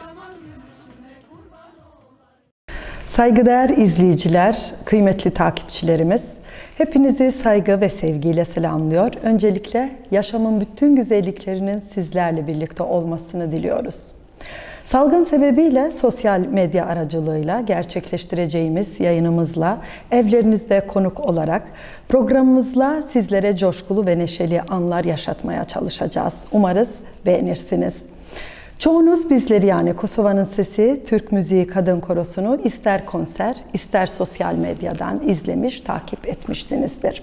Saygıdeğer izleyiciler, kıymetli takipçilerimiz, hepinizi saygı ve sevgiyle selamlıyor. Öncelikle yaşamın bütün güzelliklerinin sizlerle birlikte olmasını diliyoruz. Salgın sebebiyle sosyal medya aracılığıyla gerçekleştireceğimiz yayınımızla evlerinizde konuk olarak programımızla sizlere coşkulu ve neşeli anlar yaşatmaya çalışacağız. Umarız beğenirsiniz. Çoğunuz bizleri yani Kosova'nın Sesi Türk Müziği Kadın Korosu'nu ister konser, ister sosyal medyadan izlemiş, takip etmişsinizdir.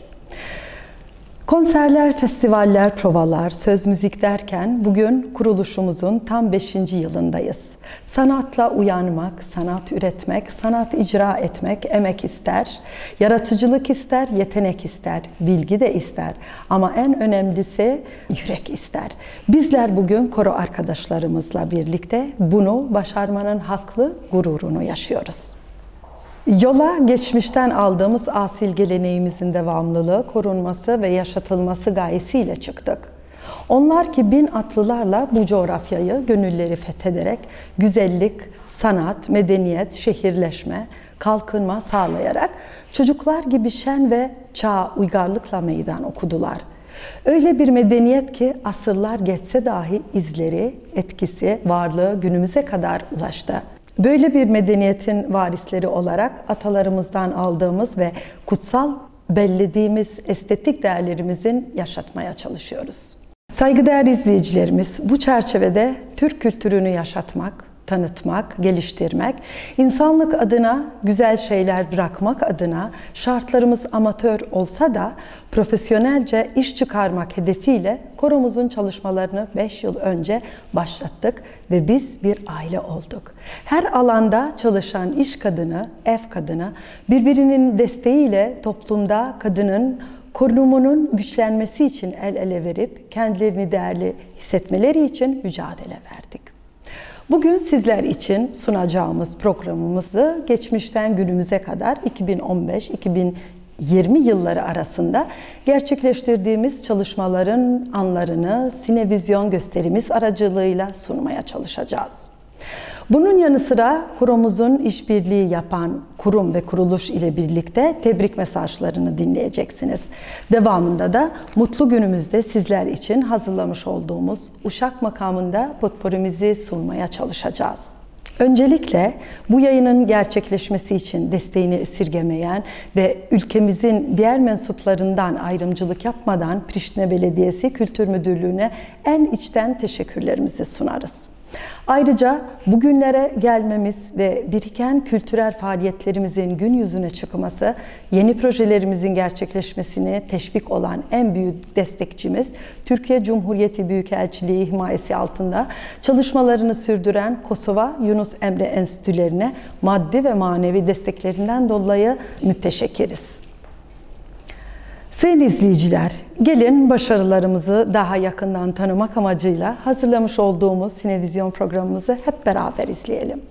Konserler, festivaller, provalar, söz müzik derken bugün kuruluşumuzun tam 5. yılındayız. Sanatla uyanmak, sanat üretmek, sanat icra etmek emek ister, yaratıcılık ister, yetenek ister, bilgi de ister ama en önemlisi yürek ister. Bizler bugün koro arkadaşlarımızla birlikte bunu başarmanın haklı gururunu yaşıyoruz. Yola geçmişten aldığımız asil geleneğimizin devamlılığı, korunması ve yaşatılması gayesiyle çıktık. Onlar ki bin atlılarla bu coğrafyayı, gönülleri fethederek güzellik, sanat, medeniyet, şehirleşme, kalkınma sağlayarak çocuklar gibi şen ve çağa uygarlıkla meydan okudular. Öyle bir medeniyet ki asırlar geçse dahi izleri, etkisi, varlığı günümüze kadar ulaştı. Böyle bir medeniyetin varisleri olarak atalarımızdan aldığımız ve kutsal bellediğimiz estetik değerlerimizin yaşatmaya çalışıyoruz. Saygıdeğer izleyicilerimiz, bu çerçevede Türk kültürünü yaşatmak, tanıtmak, geliştirmek, insanlık adına güzel şeyler bırakmak adına şartlarımız amatör olsa da profesyonelce iş çıkarmak hedefiyle koromuzun çalışmalarını 5 yıl önce başlattık ve biz bir aile olduk. Her alanda çalışan iş kadını, ev kadını birbirinin desteğiyle toplumda kadının konumunun güçlenmesi için el ele verip kendilerini değerli hissetmeleri için mücadele verdik. Bugün sizler için sunacağımız programımızı geçmişten günümüze kadar 2015-2020 yılları arasında gerçekleştirdiğimiz çalışmaların anlarını sinevizyon gösterimiz aracılığıyla sunmaya çalışacağız. Bunun yanı sıra kurumumuzun işbirliği yapan kurum ve kuruluş ile birlikte tebrik mesajlarını dinleyeceksiniz. Devamında da mutlu günümüzde sizler için hazırlamış olduğumuz Uşak makamında potporimizi sunmaya çalışacağız. Öncelikle bu yayının gerçekleşmesi için desteğini esirgemeyen ve ülkemizin diğer mensuplarından ayrımcılık yapmadan Priştine Belediyesi Kültür Müdürlüğü'ne en içten teşekkürlerimizi sunarız. Ayrıca bugünlere gelmemiz ve biriken kültürel faaliyetlerimizin gün yüzüne çıkması, yeni projelerimizin gerçekleşmesine teşvik olan en büyük destekçimiz, Türkiye Cumhuriyeti Büyükelçiliği himayesi altında çalışmalarını sürdüren Kosova Yunus Emre Enstitülerine maddi ve manevi desteklerinden dolayı müteşekkiriz. Sayın izleyiciler, gelin başarılarımızı daha yakından tanımak amacıyla hazırlamış olduğumuz sinevizyon programımızı hep beraber izleyelim.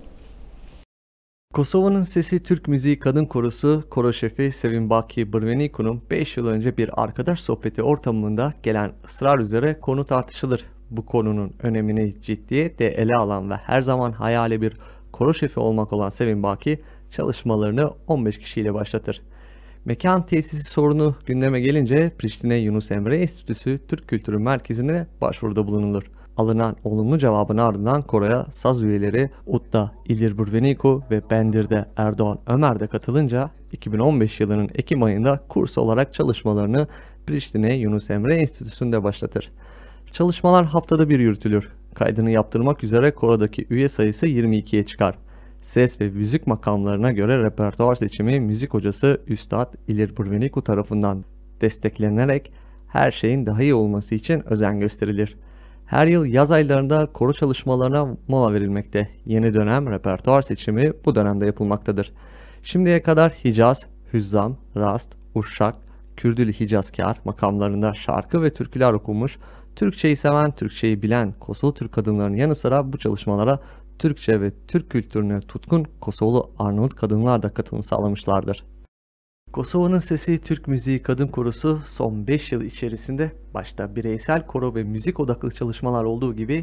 Kosova'nın Sesi Türk Müziği Kadın Korosu koro şefi Sevim Baki Brveniku'nun 5 yıl önce bir arkadaş sohbeti ortamında gelen ısrar üzere konu tartışılır. Bu konunun önemini ciddiyetle ele alan ve her zaman hayali bir koro şefi olmak olan Sevim Baki çalışmalarını 15 kişiyle başlatır. Mekan tesisi sorunu gündeme gelince Priştine Yunus Emre Enstitüsü Türk Kültürü Merkezi'ne başvuruda bulunulur. Alınan olumlu cevabın ardından koroya saz üyeleri Utta İlir Brveniku ve Bendir'de Erdoğan Ömer de katılınca 2015 yılının Ekim ayında kurs olarak çalışmalarını Priştine Yunus Emre Enstitüsü'nde başlatır. Çalışmalar haftada bir yürütülür. Kaydını yaptırmak üzere korodaki üye sayısı 22'ye çıkar. Ses ve müzik makamlarına göre repertuar seçimi müzik hocası Üstad İlir Brveniku tarafından desteklenerek her şeyin daha iyi olması için özen gösterilir. Her yıl yaz aylarında koro çalışmalarına mola verilmekte. Yeni dönem repertuar seçimi bu dönemde yapılmaktadır. Şimdiye kadar Hicaz, Hüzzam, Rast, Uşak, Kürdülü Hicazkar makamlarında şarkı ve türküler okunmuş, Türkçeyi seven, Türkçeyi bilen Kosovalı Türk kadınlarının yanı sıra bu çalışmalara Türkçe ve Türk kültürüne tutkun Kosovalı Arnavut kadınlar da katılım sağlamışlardır. Kosova'nın Sesi Türk Müziği Kadın Korosu son 5 yıl içerisinde başta bireysel koro ve müzik odaklı çalışmalar olduğu gibi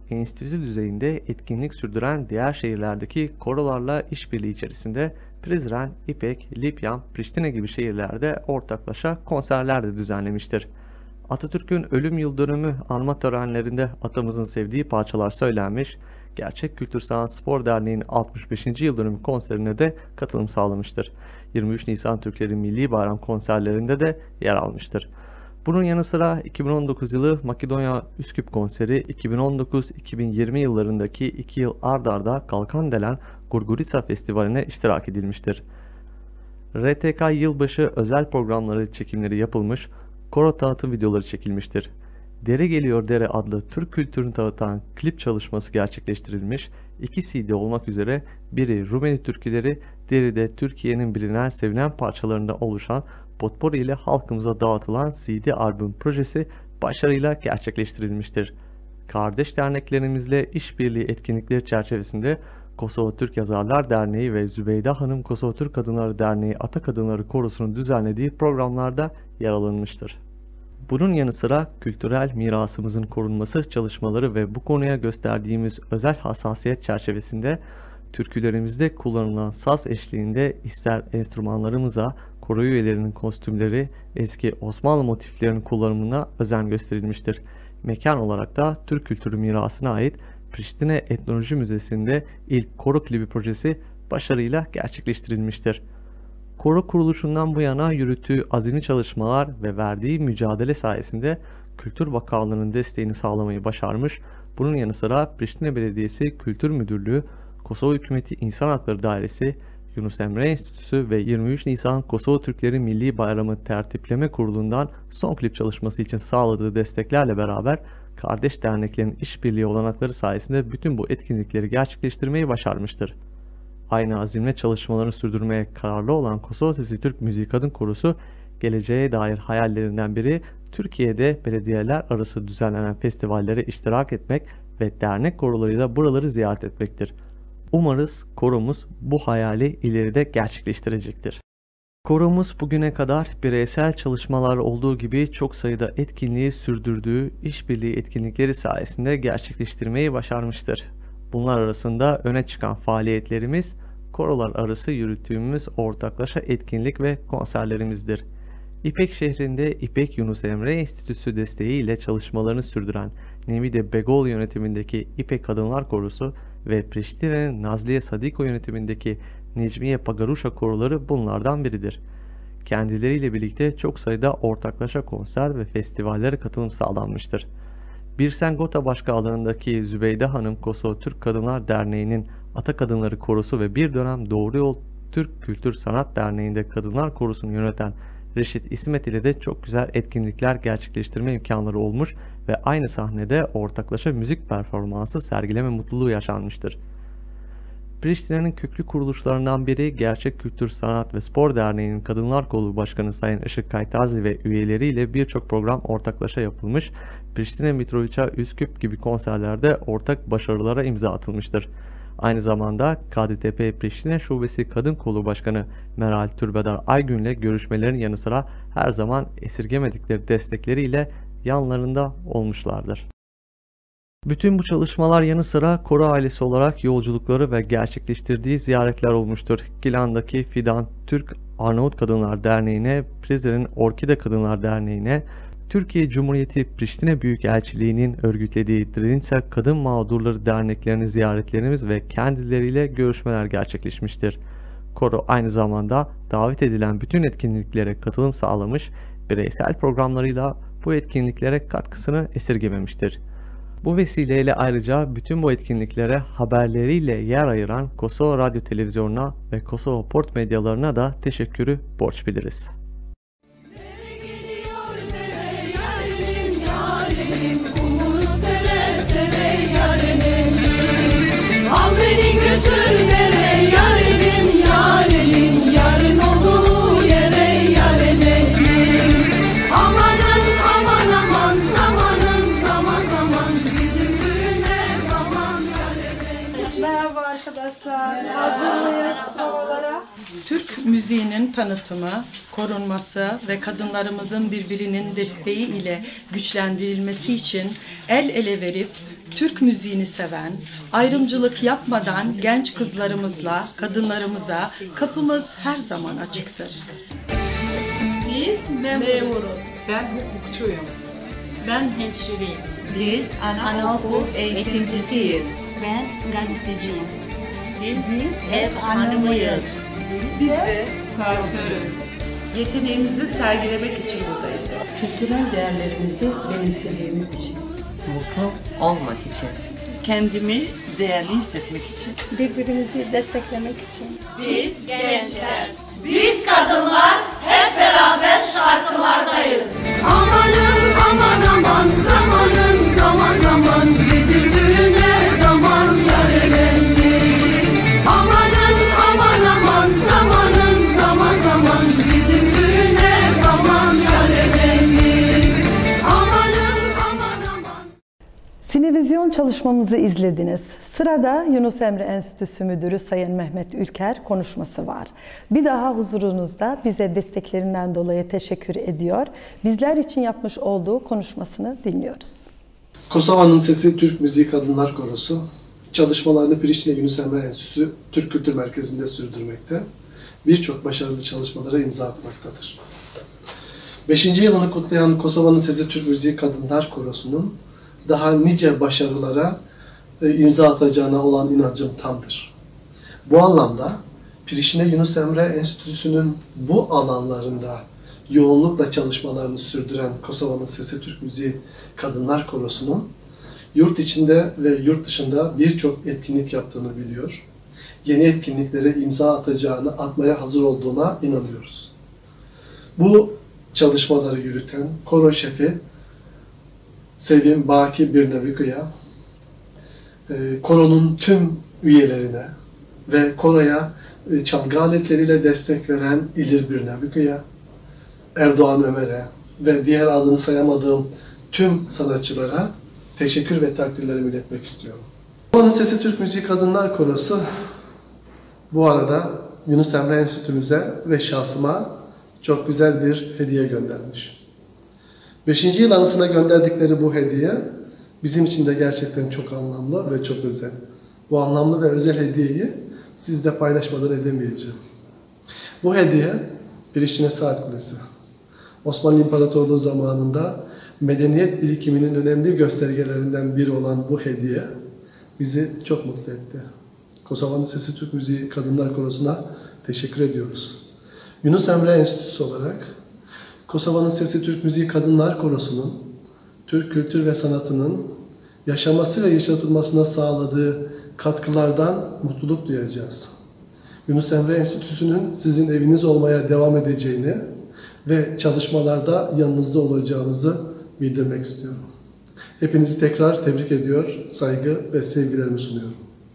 enstitü düzeyinde etkinlik sürdüren diğer şehirlerdeki korolarla işbirliği içerisinde Prizren, İpek, Lipyan, Priştine gibi şehirlerde ortaklaşa konserler de düzenlemiştir. Atatürk'ün ölüm yıl dönümü anma törenlerinde atamızın sevdiği parçalar söylenmiş, Gerçek Kültür Sanat Spor Derneği'nin 65. yıl dönümü konserine de katılım sağlamıştır. 23 Nisan Türkleri Milli Bayram konserlerinde de yer almıştır. Bunun yanı sıra 2019 yılı Makedonya Üsküp konseri, 2019-2020 yıllarındaki 2 yıl ard arda Kalkandelen Gurgurica Festivali'ne iştirak edilmiştir. RTK yılbaşı özel programları çekimleri yapılmış, koro tanıtım videoları çekilmiştir. Dere Geliyor Dere adlı Türk kültürünü tanıtan klip çalışması gerçekleştirilmiş, 2 CD olmak üzere biri Rumeli türküleri, diğeri de Türkiye'nin bilinen sevilen parçalarında oluşan potpourri ile halkımıza dağıtılan CD albüm projesi başarıyla gerçekleştirilmiştir. Kardeş derneklerimizle işbirliği etkinlikleri çerçevesinde Kosova Türk Yazarlar Derneği ve Zübeyde Hanım Kosova Türk Kadınları Derneği Ata Kadınları Korosu'nun düzenlediği programlarda yer alınmıştır. Bunun yanı sıra kültürel mirasımızın korunması çalışmaları ve bu konuya gösterdiğimiz özel hassasiyet çerçevesinde türkülerimizde kullanılan saz eşliğinde ister enstrümanlarımıza, koro üyelerinin kostümleri, eski Osmanlı motiflerinin kullanımına özen gösterilmiştir. Mekan olarak da Türk kültürü mirasına ait Priştine Etnoloji Müzesi'nde ilk koro klibi projesi başarıyla gerçekleştirilmiştir. Koro kuruluşundan bu yana yürüttüğü azimli çalışmalar ve verdiği mücadele sayesinde Kültür Bakanlığı'nın desteğini sağlamayı başarmış, bunun yanı sıra Priştine Belediyesi Kültür Müdürlüğü, Kosova Hükümeti İnsan Hakları Dairesi, Yunus Emre Enstitüsü ve 23 Nisan Kosova Türkleri Milli Bayramı Tertipleme Kurulu'ndan son klip çalışması için sağladığı desteklerle beraber kardeş derneklerin işbirliği olanakları sayesinde bütün bu etkinlikleri gerçekleştirmeyi başarmıştır. Aynı azimle çalışmalarını sürdürmeye kararlı olan Kosova Sesi Türk Müziği Kadın Korosu, geleceğe dair hayallerinden biri Türkiye'de belediyeler arası düzenlenen festivallere iştirak etmek ve dernek korolarıyla buraları ziyaret etmektir. Umarız koromuz bu hayali ileride gerçekleştirecektir. Koromuz bugüne kadar bireysel çalışmalar olduğu gibi çok sayıda etkinliği sürdürdüğü işbirliği etkinlikleri sayesinde gerçekleştirmeyi başarmıştır. Bunlar arasında öne çıkan faaliyetlerimiz, korolar arası yürüttüğümüz ortaklaşa etkinlik ve konserlerimizdir. İpek şehrinde İpek Yunus Emre Enstitüsü desteğiyle çalışmalarını sürdüren Nemide Begol yönetimindeki İpek Kadınlar Korosu ve Priştine'nin Nazliye Sadiko yönetimindeki Necmiye Pagaruşa koroları bunlardan biridir. Kendileriyle birlikte çok sayıda ortaklaşa konser ve festivallere katılım sağlanmıştır. Birsen Gota başkanlığındaki Zübeyde Hanım Kosova Türk Kadınlar Derneği'nin Ata Kadınları Korosu ve bir dönem Doğru Yol Türk Kültür Sanat Derneği'nde Kadınlar Korosu'nu yöneten Reşit İsmet ile de çok güzel etkinlikler gerçekleştirme imkanları olmuş ve aynı sahnede ortaklaşa müzik performansı sergileme mutluluğu yaşanmıştır. Priştine'nin köklü kuruluşlarından biri Gerçek Kültür Sanat ve Spor Derneği'nin Kadınlar Kolu Başkanı Sayın Işık Kaytazi ve üyeleriyle birçok program ortaklaşa yapılmış, Priştine, Mitrovica, Üsküp gibi konserlerde ortak başarılara imza atılmıştır. Aynı zamanda KDTP Priştine Şubesi Kadın Kolu Başkanı Meral Türbedar Aygün'le görüşmelerin yanı sıra her zaman esirgemedikleri destekleriyle yanlarında olmuşlardır. Bütün bu çalışmalar yanı sıra koro ailesi olarak yolculukları ve gerçekleştirdiği ziyaretler olmuştur. Gilan'daki Fidan Türk Arnavut Kadınlar Derneği'ne, Prizren'in Orkide Kadınlar Derneği'ne, Türkiye Cumhuriyeti Priştine Büyükelçiliği'nin örgütlediği Drenica Kadın Mağdurları Derneklerini ziyaretlerimiz ve kendileriyle görüşmeler gerçekleşmiştir. Koro aynı zamanda davet edilen bütün etkinliklere katılım sağlamış, bireysel programlarıyla bu etkinliklere katkısını esirgememiştir. Bu vesileyle ayrıca bütün bu etkinliklere haberleriyle yer ayıran Kosova Radyo Televizyonu'na ve Kosova Port medyalarına da teşekkürü borç biliriz. Al beni götür nereye yarenim yarenim, yarın olur yere yarenim. Amanın aman aman, zamanın zaman zaman, bizim düğüne zaman yarenim. Merhaba arkadaşlar, hazır mıyız havalara? Türk müziğinin tanıtımı, korunması ve kadınlarımızın birbirinin desteği ile güçlendirilmesi için el ele verip Türk müziğini seven, ayrımcılık yapmadan genç kızlarımızla, kadınlarımıza kapımız her zaman açıktır. Biz memuruz. Ben hukukçuyum. Ben hemşireyim. Biz anaokul eğitimcisiyiz. Ben gazeteciyim. Biz ev hanımıyız. Biz de kuaförüz. Yeteneğimizi sergilemek için buradayız. Kültürel değerlerimizi benimsediğimiz için. Mutlu olmak için. Kendimi değerli hissetmek için. Birbirimizi desteklemek için. Biz gençler, biz kadınlar hep beraber şarkılardayız. Amanın aman aman zamanın zaman zaman bizim düğüne zaman yar efendi. Amanın aman aman zamanın zaman zaman bizim düğüne zaman yar efendi. Amanın aman aman. Sinevizyon çalışmamızı izlediniz. Sırada Yunus Emre Enstitüsü Müdürü Sayın Mehmet Ülker konuşması var. Bir daha huzurunuzda bize desteklerinden dolayı teşekkür ediyor. Bizler için yapmış olduğu konuşmasını dinliyoruz. Kosova'nın Sesi Türk Müziği Kadınlar Korosu çalışmalarını Priştine Yunus Emre Enstitüsü Türk Kültür Merkezi'nde sürdürmekte. Birçok başarılı çalışmalara imza atmaktadır. 5. yılını kutlayan Kosova'nın Sesi Türk Müziği Kadınlar Korosu'nun daha nice başarılara imza atacağına olan inancım tamdır. Bu anlamda Priştine Yunus Emre Enstitüsü'nün bu alanlarında yoğunlukla çalışmalarını sürdüren Kosova'nın Sesi Türk Müziği Kadınlar Korosu'nun yurt içinde ve yurt dışında birçok etkinlik yaptığını biliyor. Yeni etkinliklere imza atmaya hazır olduğuna inanıyoruz. Bu çalışmaları yürüten koro şefi Sevim Baki Birnevikı'ya, koronun tüm üyelerine ve koroya çalgı aletleriyle destek veren İlir Birnevikı'ya, Erdoğan Ömer'e ve diğer adını sayamadığım tüm sanatçılara teşekkür ve takdirlerimi iletmek istiyorum. Kosova'nın Sesi Türk Müziği Kadınlar Korosu bu arada Yunus Emre Enstitümüze ve şahsıma çok güzel bir hediye göndermiş. 5. yıl anısına gönderdikleri bu hediye bizim için de gerçekten çok anlamlı ve çok özel. Bu anlamlı ve özel hediyeyi sizle paylaşmadan edemeyeceğim. Bu hediye Priştine Saat Kulesi. Osmanlı İmparatorluğu zamanında medeniyet birikiminin önemli göstergelerinden biri olan bu hediye bizi çok mutlu etti. Kosova'nın Sesi Türk Müziği Kadınlar Korosu'na teşekkür ediyoruz. Yunus Emre Enstitüsü olarak Kosova'nın Sesi Türk Müziği Kadınlar Korosu'nun Türk kültür ve sanatının yaşaması ve yaşatılmasına sağladığı katkılardan mutluluk duyacağız. Yunus Emre Enstitüsü'nün sizin eviniz olmaya devam edeceğini ve çalışmalarda yanınızda olacağımızı bildirmek istiyorum. Hepinizi tekrar tebrik ediyor, saygı ve sevgilerimi sunuyorum.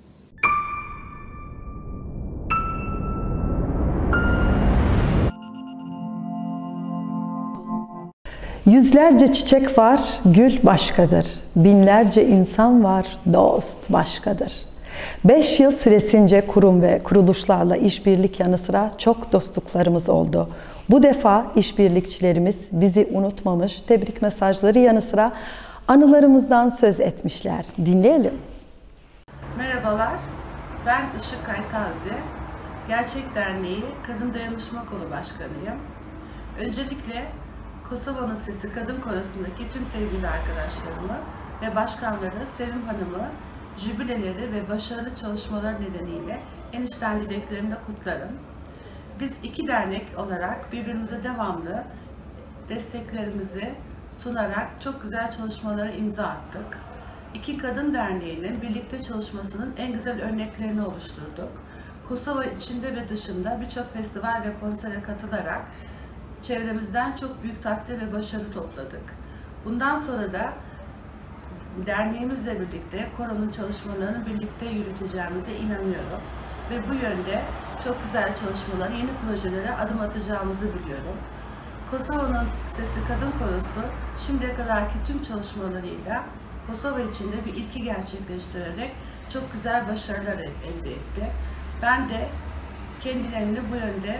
Yüzlerce çiçek var, gül başkadır. Binlerce insan var, dost başkadır. 5 yıl süresince kurum ve kuruluşlarla işbirlik yanı sıra çok dostluklarımız oldu. Bu defa işbirlikçilerimiz bizi unutmamış, tebrik mesajları yanı sıra anılarımızdan söz etmişler. Dinleyelim. Merhabalar, ben Işık Kaytazi. Gerçek Derneği Kadın Dayanışma Kolu Başkanıyım. Öncelikle Kosova'nın Sesi Kadın Korosu'ndaki tüm sevgili arkadaşlarımı ve başkanları Sevim Hanım'ı jübileleri ve başarılı çalışmalar nedeniyle en içten dileklerimle kutlarım. Biz iki dernek olarak birbirimize devamlı desteklerimizi sunarak çok güzel çalışmalara imza attık. İki kadın derneğinin birlikte çalışmasının en güzel örneklerini oluşturduk. Kosova içinde ve dışında birçok festival ve konsere katılarak çevremizden çok büyük takdir ve başarı topladık. Bundan sonra da derneğimizle birlikte koronun çalışmalarını birlikte yürüteceğimize inanıyorum. Ve bu yönde çok güzel çalışmalara, yeni projelere adım atacağımızı biliyorum. Kosova'nın Sesi Kadın Korosu şimdiye kadarki tüm çalışmalarıyla Kosova içinde bir ilki gerçekleştirerek çok güzel başarılar elde etti. Ben de kendilerini bu yönde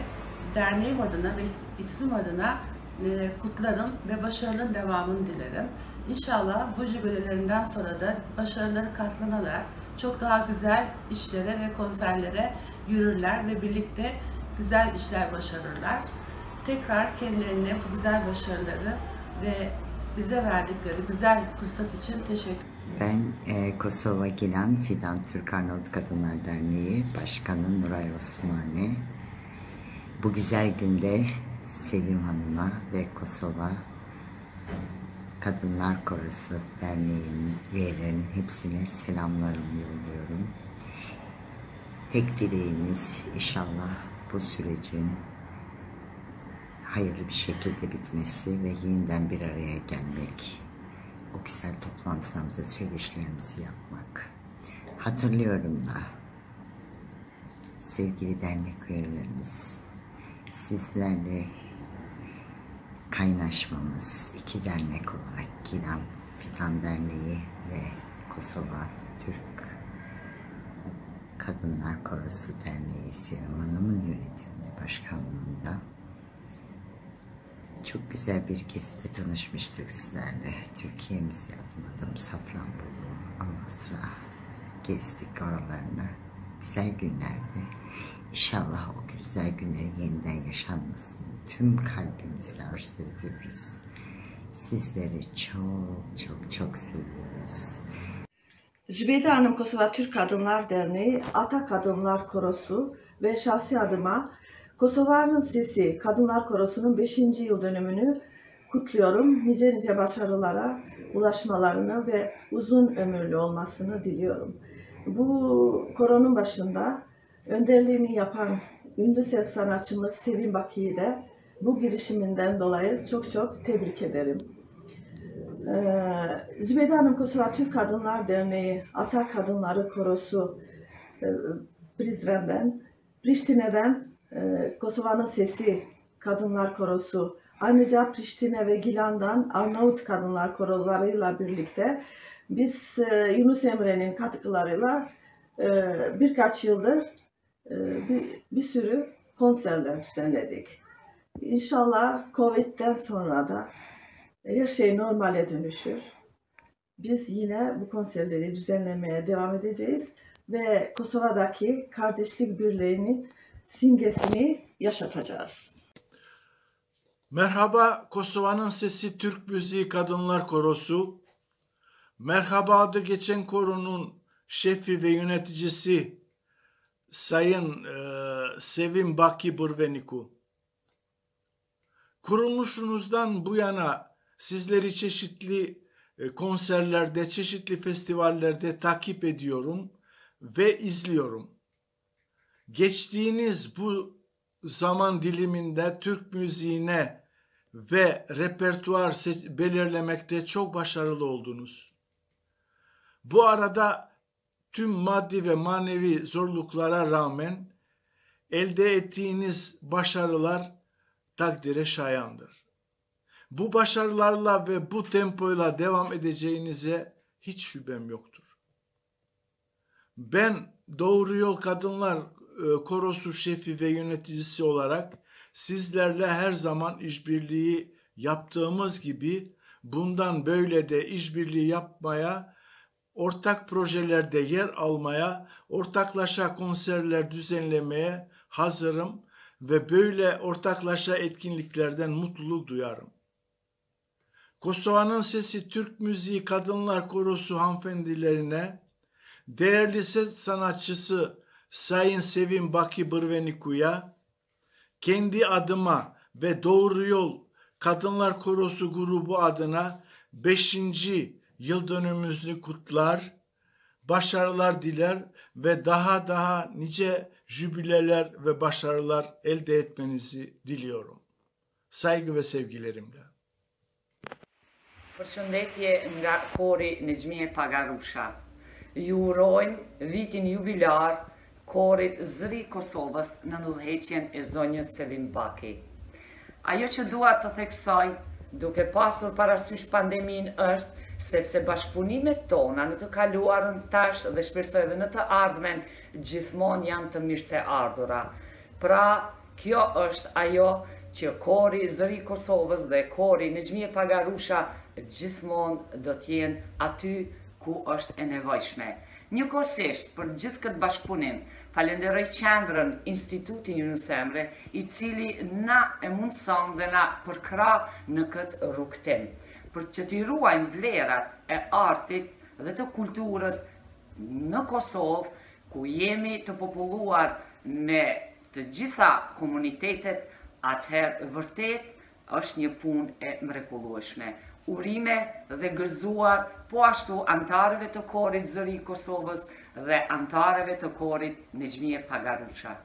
derneğim adına ve ismim adına kutlarım ve başarıların devamını dilerim. İnşallah bu jübilelerinden sonra da başarıları katlanarak çok daha güzel işlere ve konserlere yürürler ve birlikte güzel işler başarırlar. Tekrar kendilerine bu güzel başarıları ve bize verdikleri güzel fırsat için teşekkür ederim. Ben Kosova Gilan Fidan Türk Arnavut Kadınlar Derneği Başkanı Nuray Osmani. Bu güzel günde Sevim Hanım'a ve Kosova Kadınlar Korosu Derneği'nin üyelerinin hepsine selamlarımı yolluyorum. Tek dileğimiz inşallah bu sürecin hayırlı bir şekilde bitmesi ve yeniden bir araya gelmek. O güzel toplantılarımıza söyleşilerimizi yapmak. Hatırlıyorum da sevgili dernek üyelerimiz, sizlerle kaynaşmamız, iki dernek olarak Gilan Fidan Derneği ve Kosova Türk Kadınlar Korosu Derneği Sevim Hanım'ın yönetiminde, başkanlığında çok güzel bir gezide tanışmıştık sizlerle. Türkiye'mize adım Safranbolu, Amasra gezdik oralarına. Güzel günlerdi. İnşallah o güzel günleri yeniden yaşanmasın. Tüm kalbimizle arzu ediyoruz. Sizleri çok seviyoruz. Zübeyde Hanım Kosova Türk Kadınlar Derneği, Ata Kadınlar Korosu ve şahsi adıma Kosova'nın Sesi Kadınlar Korosu'nun 5. yıl dönümünü kutluyorum. Nice başarılara ulaşmalarını ve uzun ömürlü olmasını diliyorum. Bu koronun başında önderliğini yapan ünlü ses sanatçımız Sevim Baki'yi de bu girişiminden dolayı çok tebrik ederim. Zübeyde Hanım Kosova Türk Kadınlar Derneği, Ata Kadınları Korosu Prizren'den, Priştine'den Kosova'nın Sesi Kadınlar Korosu, ayrıca Priştine ve Gilan'dan Arnavut Kadınlar Korolarıyla birlikte biz Yunus Emre'nin katkılarıyla birkaç yıldır bir sürü konserler düzenledik. İnşallah Covid'den sonra da her şey normale dönüşür. Biz yine bu konserleri düzenlemeye devam edeceğiz ve Kosova'daki kardeşlik birliğinin simgesini yaşatacağız. Merhaba Kosova'nın Sesi Türk Müziği Kadınlar Korosu. Merhaba adı geçen koronun şefi ve yöneticisi Sayın Sevim Baki Brveniku. Kuruluşunuzdan bu yana sizleri çeşitli konserlerde, çeşitli festivallerde takip ediyorum ve izliyorum. Geçtiğiniz bu zaman diliminde Türk müziğine ve repertuar belirlemekte çok başarılı oldunuz. Bu arada tüm maddi ve manevi zorluklara rağmen elde ettiğiniz başarılar takdire şayandır. Bu başarılarla ve bu tempoyla devam edeceğinize hiç şüphem yoktur. Ben Doğru Yol Kadınlar Korosu şefi ve yöneticisi olarak sizlerle her zaman işbirliği yaptığımız gibi bundan böyle de işbirliği yapmaya, ortak projelerde yer almaya, ortaklaşa konserler düzenlemeye hazırım ve böyle ortaklaşa etkinliklerden mutluluk duyarım. Kosova'nın Sesi Türk Müziği Kadınlar Korosu hanımefendilerine, değerli ses sanatçısı Sayın Sevim Baki Brveniku'ya, kendi adıma ve Doğru Yol Kadınlar Korosu grubu adına 5. yıl dönümümüzü kutlar, başarılar diler ve daha nice jübileler ve başarılar elde etmenizi diliyorum. Saygı ve sevgilerimle. Përshëndetje nga kori në Gjmije Pagarusha. Ju urojnë vitin jubilar korit Zëri Kosovës në udhëheqjen e zonjës Sevim Baki. Ajo që dua të theksoj, duke pasur parasysh pandemin është, sepse bashkëpunimet tona në të kaluarën tash dhe shpresoj edhe në të ardhmen gjithmonë janë të mirëse ardhura. Pra, Kjo është ajo që kori zëri Kosovës dhe kori Nexhmie Pagarusha gjithmonë do t'jenë aty ku është e nevojshme. Njëkohësisht, për gjithë këtë bashkëpunim, falenderoj qendrën Institutin Yunus Emre, i cili na e mundson dhe na përkra në këtë rrugtim, për që t'i ruajmë vlerat e artit dhe të kulturës në Kosovë, ku jemi të populluar me të gjitha komunitetet, atëherë vërtet është një punë e mrekullueshme. Urime dhe gëzuar po ashtu antarëve të korit zëri Kosovës dhe antarëve të korit Nexhmie Pagarusha.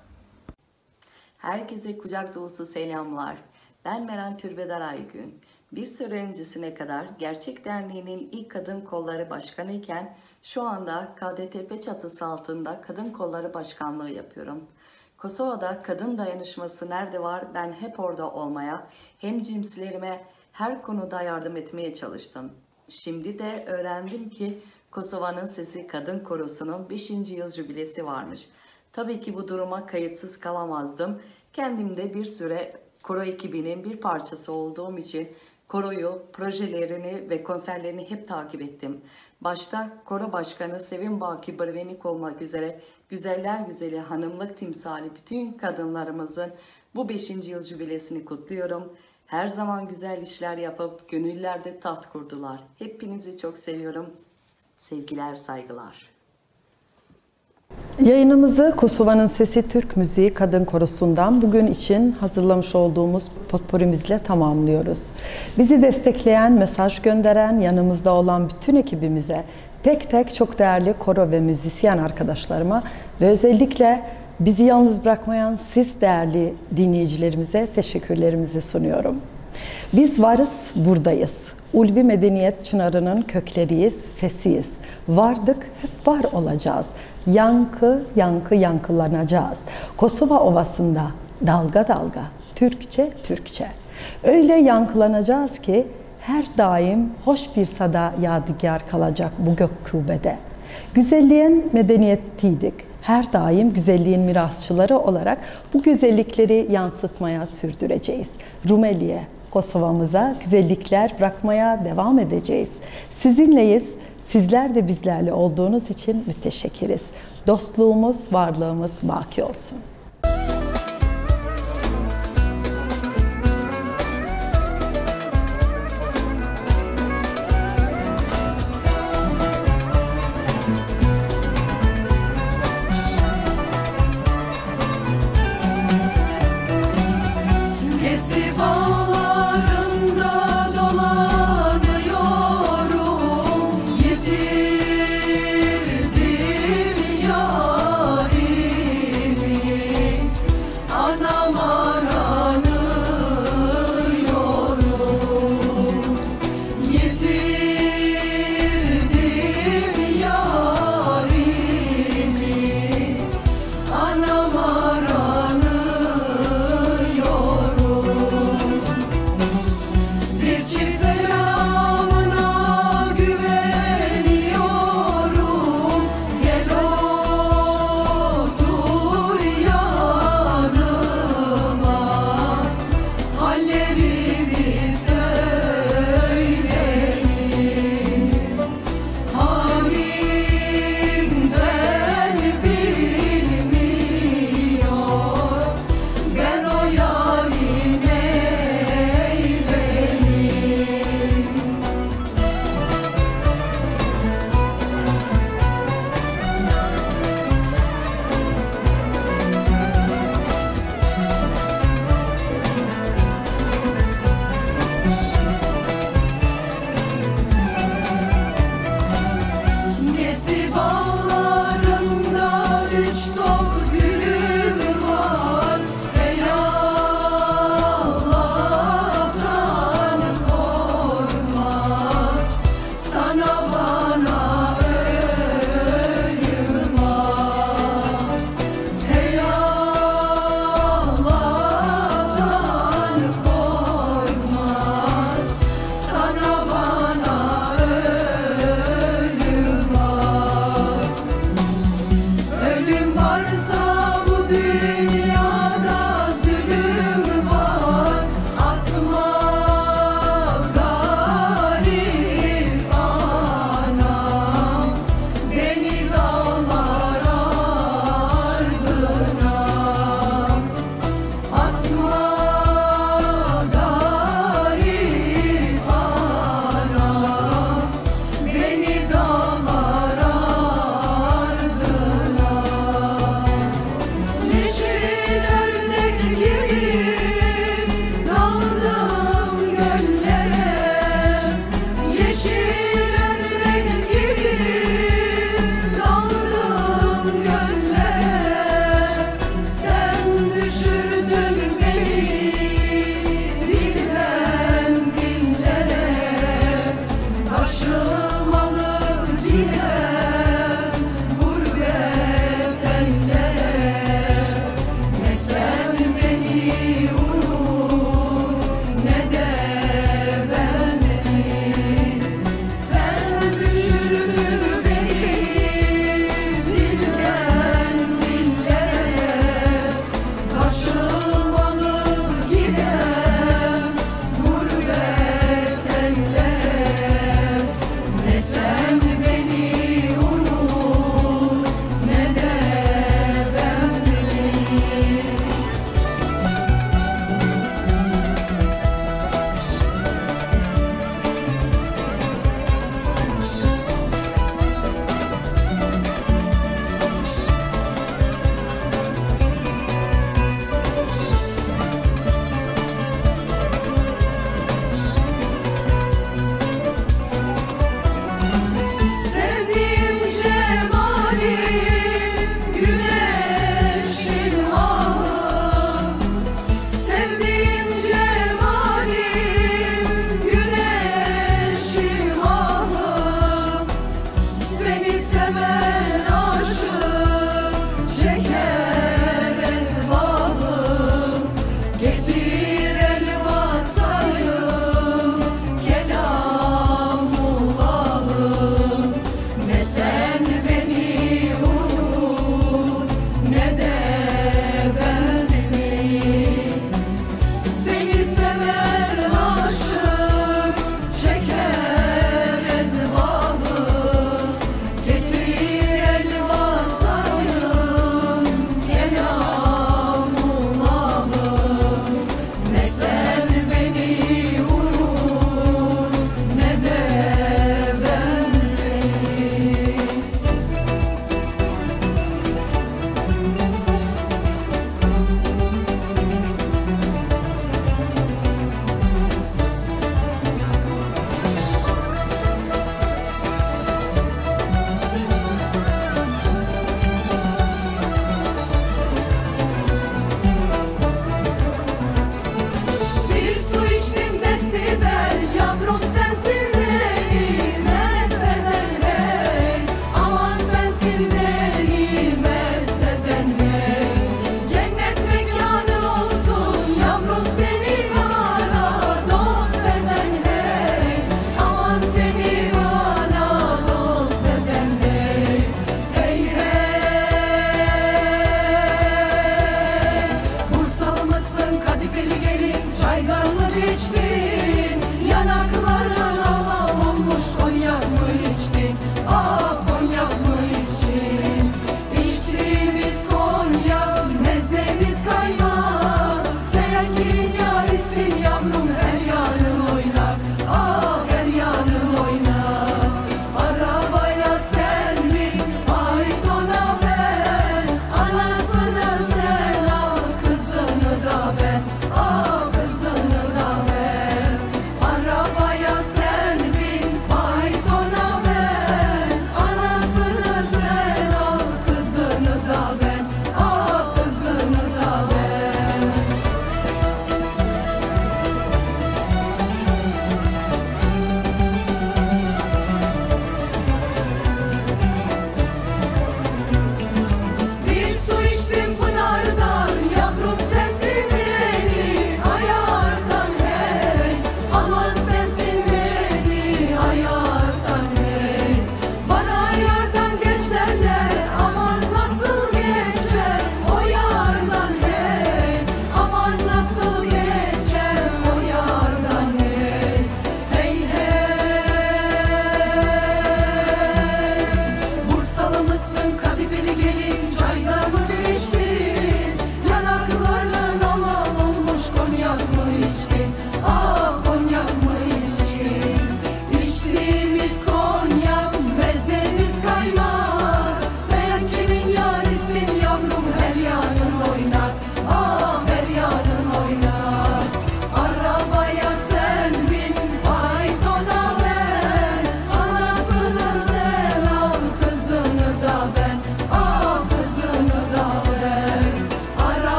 Herkese kucak dolusu selamlar. Ben Meral Türbedar Aygün. Bir süre öncesine kadar Gerçek Derneği'nin ilk kadın kolları başkanı iken şu anda KDTP çatısı altında kadın kolları başkanlığı yapıyorum. Kosova'da kadın dayanışması nerede var ben hep orada olmaya, hem cimsilerime her konuda yardım etmeye çalıştım. Şimdi de öğrendim ki Kosova'nın Sesi Kadın Korosu'nun 5. yıl jübilesi varmış. Tabii ki bu duruma kayıtsız kalamazdım. Kendim de bir süre koro ekibinin bir parçası olduğum için koroyu, projelerini ve konserlerini hep takip ettim. Başta koro başkanı Sevim Baki Brvenik olmak üzere güzeller güzeli hanımlık timsali bütün kadınlarımızın bu 5. yıl jübilesini kutluyorum. Her zaman güzel işler yapıp gönüllerde taht kurdular. Hepinizi çok seviyorum. Sevgiler, saygılar. Yayınımızı Kosova'nın Sesi Türk Müziği Kadın Korosu'ndan bugün için hazırlamış olduğumuz potporimizle tamamlıyoruz. Bizi destekleyen, mesaj gönderen, yanımızda olan bütün ekibimize, tek tek çok değerli koro ve müzisyen arkadaşlarıma ve özellikle bizi yalnız bırakmayan siz değerli dinleyicilerimize teşekkürlerimizi sunuyorum. Biz varız, buradayız. Ulvi medeniyet çınarının kökleriyiz, sesiyiz. Vardık, hep var olacağız. Yankı, yankı, yankılanacağız. Kosova Ovası'nda dalga dalga, Türkçe, Türkçe. Öyle yankılanacağız ki her daim hoş bir sada yadigar kalacak bu gök kubbede. Güzelliğin medeniyetiydik. Her daim güzelliğin mirasçıları olarak bu güzellikleri yansıtmaya sürdüreceğiz. Rumeli'ye, Kosova'mıza güzellikler bırakmaya devam edeceğiz. Sizinleyiz, sizler de bizlerle olduğunuz için müteşekkiriz. Dostluğumuz, varlığımız baki olsun. Yitirdim yarimi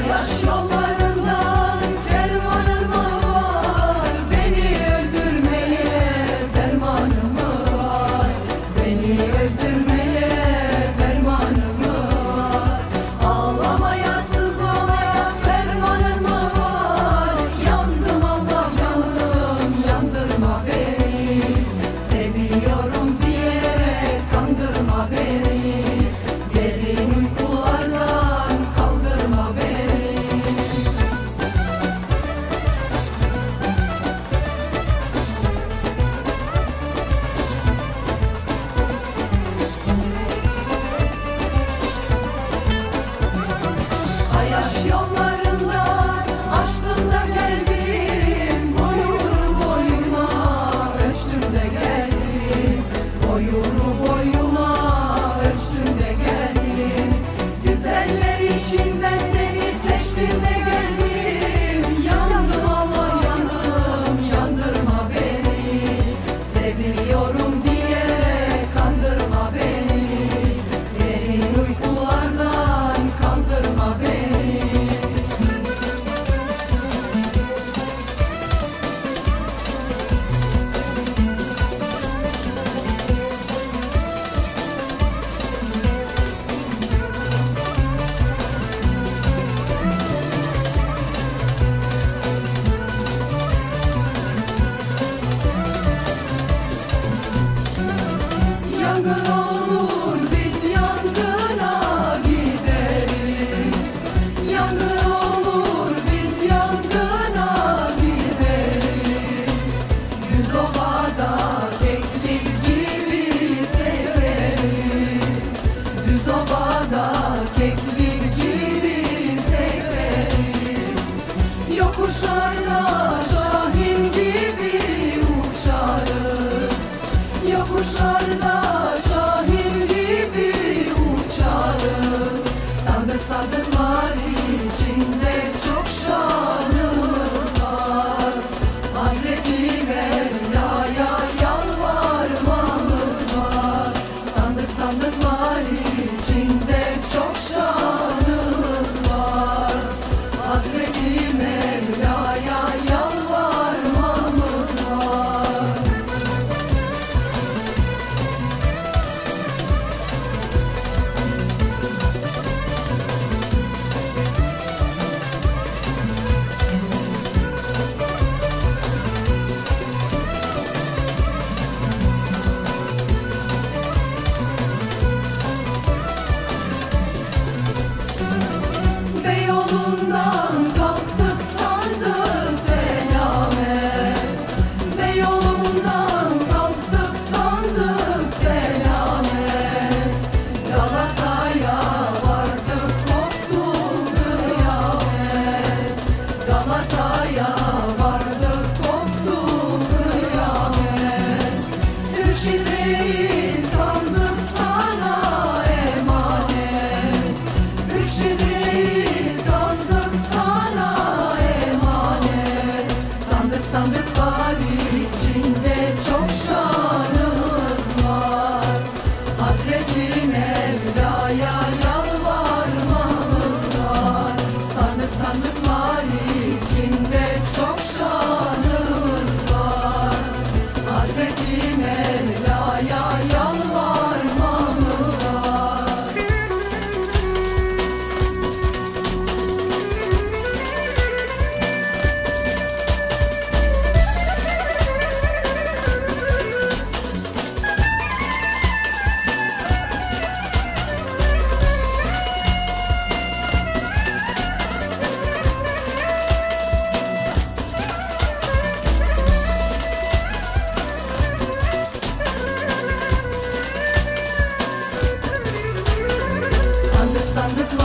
Sandıklar